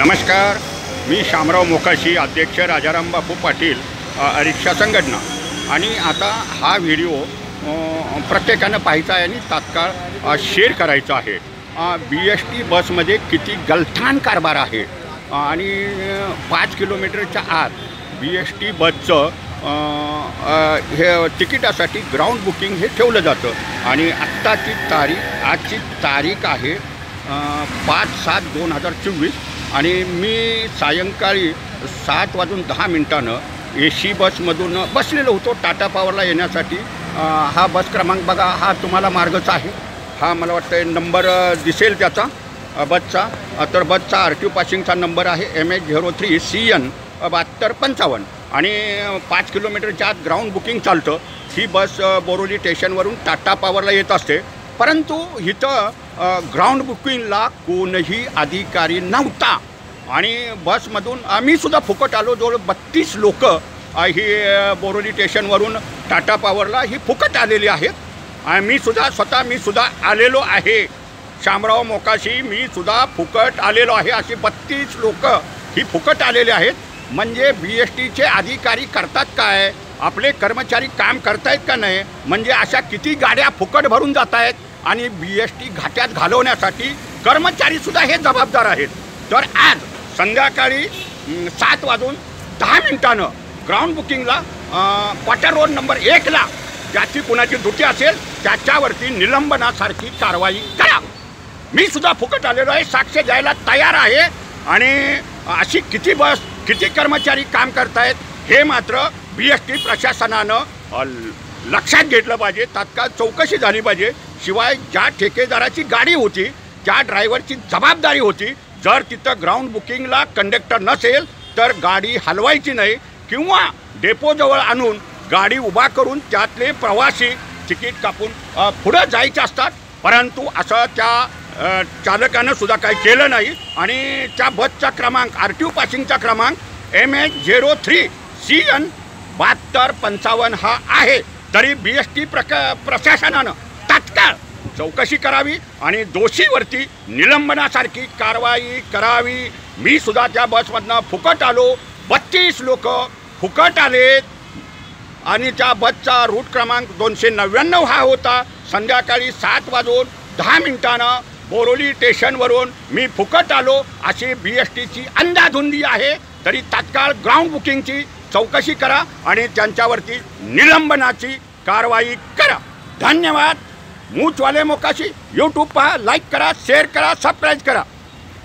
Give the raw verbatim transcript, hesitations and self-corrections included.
नमस्कार, मी शामराव मोकाशी, अध्यक्ष राजाराम बापू पाटील रिक्षा संघटना। आणि आता हा व्हिडिओ प्रत्येकानं पाहायचा आहे आणि तात्काळ शेअर करायचा आहे। बी एस टी बसमध्ये किती गलथान कारभार आहे आणि पाच किलोमीटरच्या आत बी एस टी बसचं हे तिकिटासाठी ग्राउंड बुकिंग हे ठेवलं जातं। आणि आत्ताची तारीख आजची तारीख आहे पाच सात दोन हजार चोवीस आणि मी सायंकाळी सात वाजून दहा मिनटानं ए सी बसमधून बसलेलो होतो टाटा पॉवरला येण्यासाठी। हा बस क्रमांक बघा, हा तुम्हाला मार्गच आहे, हा मला वाटतं नंबर दिसेल त्याचा बसचा। तर बसचा आर टी ओ पासिंगचा नंबर आहे M H zero three C N बहात्तर पंचावन्न आणि पाच किलोमीटरच्या आत ग्राउंड बुकिंग चालतं। ही बस बोरोली स्टेशनवरून टाटा पॉवरला येत असते, परंतु इथं ग्राउंड बुकिंगला कोणही अधिकारी नव्हता आणि बसमधून मी सुद्धा फुकट आलो। जवळ बत्तीस लोक ही बोरोली स्टेशनवरून टाटा पॉवरला ही फुकट आलेली आहेत। मी सुद्धा स्वतः मी सुद्धा आलेलो आहे, शामराव मोकाशी मी सुद्धा फुकट आलेलो आहे। अशी बत्तीस लोक ही फुकट आलेले आहेत। म्हणजे बी एस टीचे अधिकारी करतात काय, आपले कर्मचारी काम करतायत का नाही? म्हणजे अशा किती गाड्या फुकट भरून जात आहेत आणि बी एस टी घाट्यात घालवण्यासाठी कर्मचारीसुद्धा हे जबाबदार आहेत। तर आज संध्याकाळी सात वाजून दहा मिनिटानं ग्राउंड बुकिंगला क्वार्टर रोड नंबर एकला ज्याची कुणाची ड्युटी असेल त्याच्यावरती निलंबनासारखी कारवाई करा। मी सुद्धा फुकट आलेलो आहे, साक्ष द्यायला तयार आहे। आणि अशी किती बस किती कर्मचारी काम करतायत हे मात्र बी एस टी प्रशासनानं लक्षात घेतलं पाहिजे, तात्काळ चौकशी झाली पाहिजे। शिवाय ज्या ठेकेदाराची गाडी होती त्या ड्रायव्हरची जबाबदारी होती, जर तिथं ग्राउंड बुकिंगला कंडक्टर नसेल तर गाडी हलवायची नाही किंवा डेपोजवळ आणून गाडी उभा करून त्यातले प्रवासी तिकीट कापून पुढं जायचे असतात। परंतु असं त्या चालकानं सुद्धा काही केलं नाही आणि त्या बसचा क्रमांक आर टी ओ पासिंगचा क्रमांक M H zero three C N बहात्तर पंचावन्न हा आहे। तरी बी एस टी प्रका प्रशासनानं तात्काळ चौकशी करावी आणि दोषीवरती निलंबनासारखी कारवाई करावी। मी सुद्धा त्या बसमधनं फुकट आलो, बत्तीस लोक फुकट आलेत आणि त्या बसचा रूट क्रमांक दोनशे नव्याण्णव हा होता। संध्याकाळी सात वाजून दहा मिनिटानं बोरोली स्टेशनवरून मी फुकट आलो अशी बी एस टीची अंधाधुंदी आहे। तरी तात्काळ ग्राउंड बुकिंगची चौकशी करा आणि त्यांच्यावरती निलंबनाची कारवाई करा। धन्यवाद। मूचवाले मोकाशी यूट्यूब पहा, लाईक करा, शेअर करा, सबस्क्राईब करा।